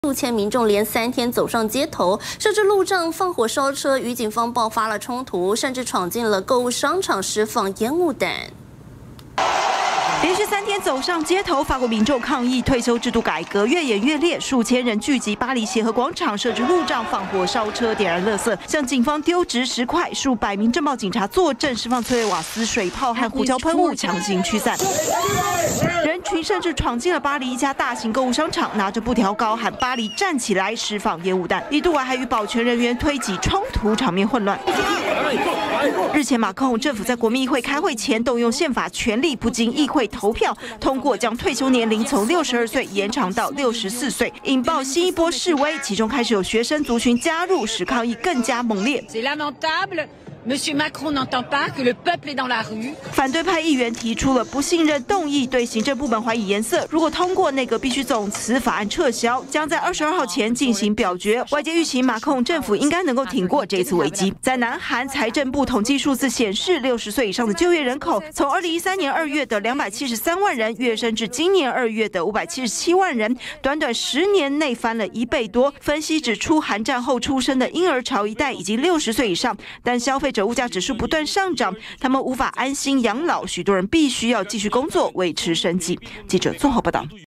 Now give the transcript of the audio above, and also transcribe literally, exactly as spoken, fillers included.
数千民众连三天走上街头，设置路障、放火烧车，与警方爆发了冲突，甚至闯进了购物商场，释放烟雾弹。 连续三天走上街头，法国民众抗议退休制度改革越演越烈，数千人聚集巴黎协和广场，设置路障、放火烧车、点燃垃圾，向警方丢掷石块，数百名镇暴警察坐镇，释放催泪瓦斯、水炮和胡椒喷雾，强行驱散。人群甚至闯进了巴黎一家大型购物商场，拿着布条高喊“巴黎站起来”，释放烟雾弹，一度还与保全人员推挤冲突，场面混乱。 日前，马克宏政府在国民议会开会前动用宪法权力，不经议会投票通过，将退休年龄从六十二岁延长到六十四岁，引爆新一波示威，其中开始有学生族群加入，使抗议更加猛烈。 Monsieur Macron n'entend pas que le peuple est dans la rue。 反对派议员提出了不信任动议，对行政部门怀疑颜色。如果通过，内阁必须总辞，法案撤销，将在二十二号前进行表决。外界预期马克宏政府应该能够挺过这次危机。在南韩，财政部统计数字显示，六十岁以上的就业人口从二零一三年二月的两百七十三万人跃升至今年二月的五百七十七万人，短短十年内翻了一倍多。分析指出，韩战后出生的婴儿潮一代已经六十岁以上，但消费者物价指数不断上涨，他们无法安心养老，许多人必须要继续工作维持生计。记者综合报道。